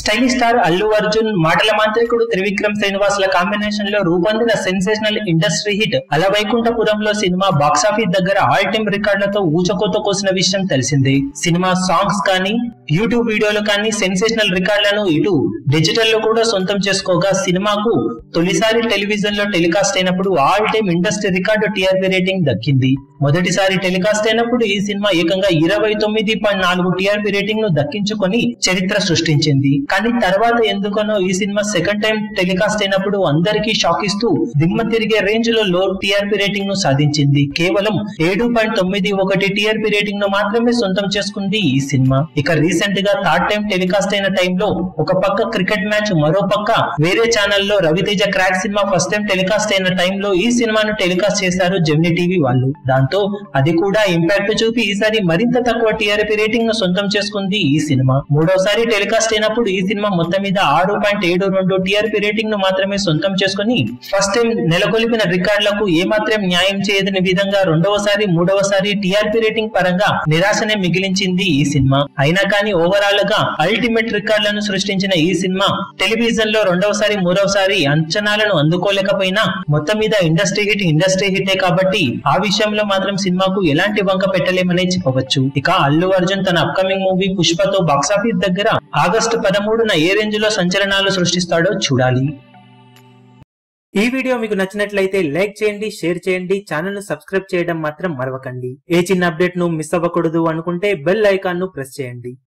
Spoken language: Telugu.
స్టైలిష్ స్టార్ అల్లు అర్జున్, మాటల మాంత్రికుడు త్రివిక్రమ్ శ్రీనివాసుల కాంబినేషన్ లో రూపొందిన సెన్సేషనల్ ఇండస్ట్రీ హిట్ అల వైకుంఠపురంలో సినిమా బాక్సాఫీస్ దగ్గర ఆల్ టైమ్ రికార్డులతో ఊచకోత కోసిన విషయం తెలిసిందే. సినిమా సాంగ్స్ కానీ, యూట్యూబ్ వీడియోలు కానీ సెన్సేషనల్ రికార్డులను ఇటు డిజిటల్ లో కూడా సొంతం చేసుకోగా, సినిమాకు తొలిసారి టెలివిజన్ లో టెలికాస్ట్ అయినప్పుడు all time industry record TRP rating దక్కింది. మొదటిసారి టెలికాస్ట్ అయినప్పుడు ఈ సినిమా ఏకంగా 29.4 టీఆర్పీ రేటింగ్ ను దక్కించుకొని చరిత్ర సృష్టించింది. కానీ తర్వాత ఎందుకనో ఈ సినిమా సెకండ్ టైం టెలికాస్ట్ అయినప్పుడు అందరికీ షాక్ ఇస్తూ దిమ్మ తిరిగే రేంజ్ లో లో టీఆర్పీ రేటింగ్ ను సాధించింది. కేవలం 7.91 టీఆర్పీ రేటింగ్ ను మాత్రమే సొంతం చేసుకుంది ఈ సినిమా. ఇక రీసెంట్ గా థర్డ్ టైం టెలికాస్ట్ అయిన టైంలో ఒక పక్క క్రికెట్ మ్యాచ్, మరో పక్క వేరే ఛానల్లో Ravi Teja Krack cinema first time telecast అయిన టైంలో ఈ సినిమాను టెలికాస్ట్ చేశారు జెమినీ టీవీ వాళ్ళు. దాంతో అది కూడా ఇంపాక్ట్ చూపి ఈసారి మరింత తక్కువ టీఆర్పీ రేటింగ్ ను సొంతం చేసుకుంది ఈ సినిమా. మూడోసారి టెలికాస్ట్ అయినప్పుడు ఈ సినిమా మొత్తం మీద 6.72 టీఆర్పీ రేటింగ్ ను మాత్రమే సొంతం చేసుకుని ఫస్ట్ టైం నెలకొల్పిన రికార్డులకు ఏమాత్రం న్యాయం చేయదని విధంగా రెండవసారి, మూడవసారి టీఆర్పీ రేటింగ్ పరంగా నిరాశనే మిగిలించింది ఈ సినిమా. అయినా కానీ ఓవరాల్ గా అల్టిమేట్ రికార్డులను సృష్టించిన ఈ సినిమా టెలివిజన్ లో రెండవసారి, మూడవసారి అంచనాలను అందుకోలేకపోయినా మొత్తం మీద ఇండస్ట్రీ హిటే కాబట్టి ఆ విషయంలో మాత్రం సినిమాకు ఎలాంటి వంక పెట్టలేమనే చెప్పవచ్చు. ఇక అల్లు అర్జున్ తన అప్కమింగ్ మూవీ పుష్పతో బాక్సాఫీస్ దగ్గర ఆగస్టు 13న ఏ రేంజ్ లో సంచలనాలు సృష్టిస్తాడో చూడాలి. ఈ వీడియో మీకు నచ్చినట్లయితే లైక్ చేయండి, షేర్ చేయండి, ఛానల్ ను సబ్స్క్రైబ్ చేయడం మాత్రం మరవకండి. ఏ చిన్న అప్డేట్ ను మిస్ అవ్వకూడదు అనుకుంటే బెల్ ఐకాన్ ను ప్రెస్ చేయండి.